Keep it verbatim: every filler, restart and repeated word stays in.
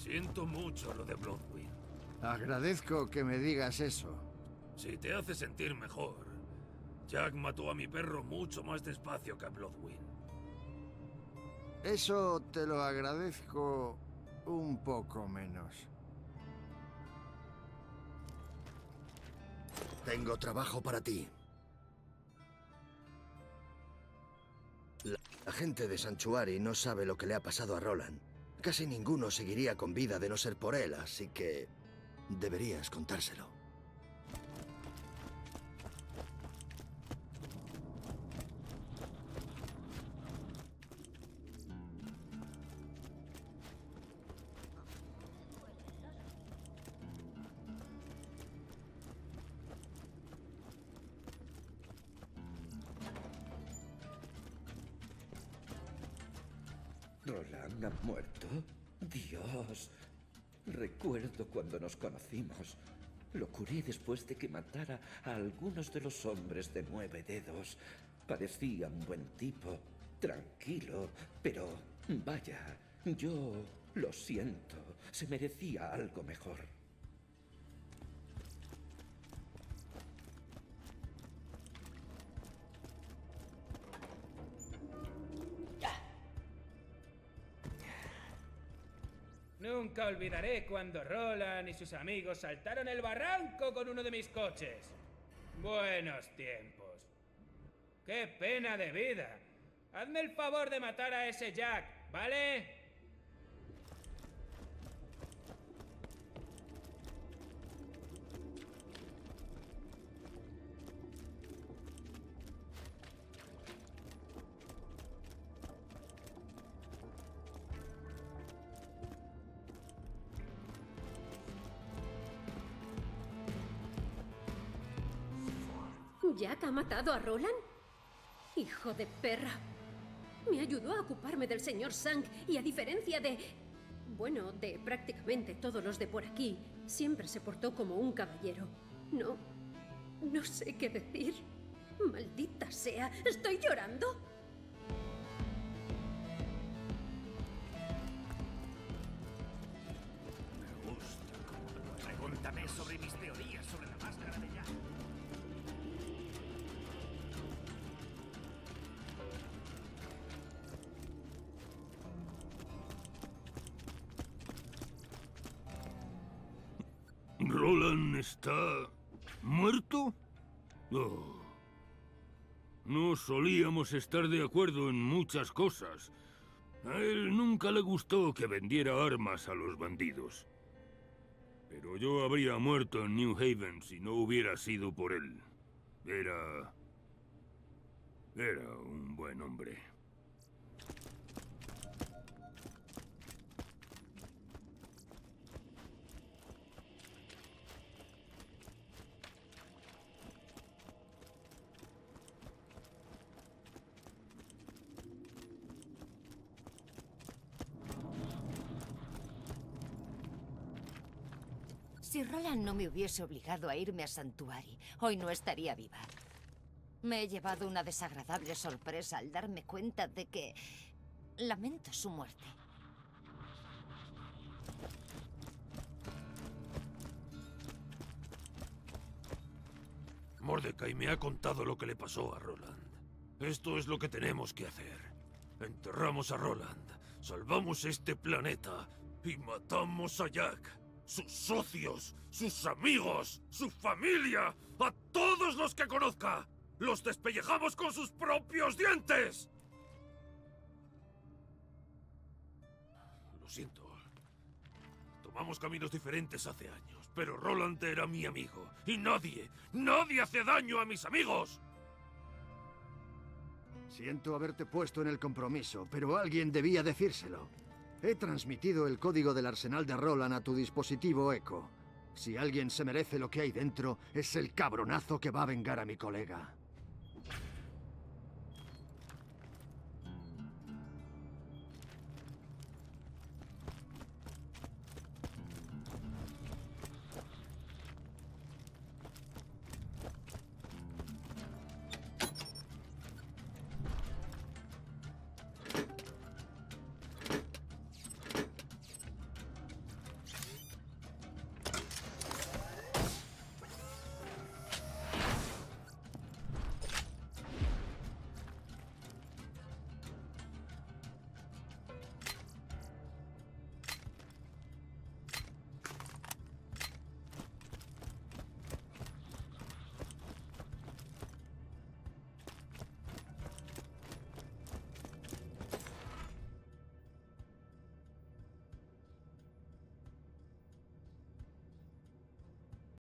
Siento mucho lo de Bloodwind. Agradezco que me digas eso. Si te hace sentir mejor, Jack mató a mi perro mucho más despacio que a Bloodwind. Eso te lo agradezco un poco menos. Tengo trabajo para ti. La gente de Sanctuary no sabe lo que le ha pasado a Roland. Casi ninguno seguiría con vida de no ser por él, así que deberías contárselo. ¿Roland ha muerto? Dios. Recuerdo cuando nos conocimos. Lo curé después de que matara a algunos de los hombres de nueve dedos. Parecía un buen tipo, tranquilo, pero vaya, yo lo siento. Se merecía algo mejor. Nunca olvidaré cuando Roland y sus amigos saltaron el barranco con uno de mis coches. Buenos tiempos. ¡Qué pena de vida! Hazme el favor de matar a ese Jack, ¿vale? ¿Jack ha matado a Roland? Hijo de perra. Me ayudó a ocuparme del señor Sang y a diferencia de... bueno, de prácticamente todos los de por aquí, siempre se portó como un caballero. No... no sé qué decir. Maldita sea, ¿estoy llorando? Me gusta. Pregúntame sobre mis teorías sobre la máscara de Jack. ¿Roland está muerto? Oh. No solíamos estar de acuerdo en muchas cosas. A él nunca le gustó que vendiera armas a los bandidos. Pero yo habría muerto en New Haven si no hubiera sido por él. Era... era un buen hombre. Si Roland no me hubiese obligado a irme a Sanctuary, hoy no estaría viva. Me he llevado una desagradable sorpresa al darme cuenta de que... lamento su muerte. Mordecai me ha contado lo que le pasó a Roland. Esto es lo que tenemos que hacer. Enterramos a Roland, salvamos este planeta y matamos a Jack. Sus socios, sus amigos, su familia, a todos los que conozca. ¡Los despellejamos con sus propios dientes! Lo siento. Tomamos caminos diferentes hace años, pero Roland era mi amigo. Y nadie, nadie hace daño a mis amigos. Siento haberte puesto en el compromiso, pero alguien debía decírselo. He transmitido el código del arsenal de Roland a tu dispositivo Echo. Si alguien se merece lo que hay dentro, es el cabronazo que va a vengar a mi colega.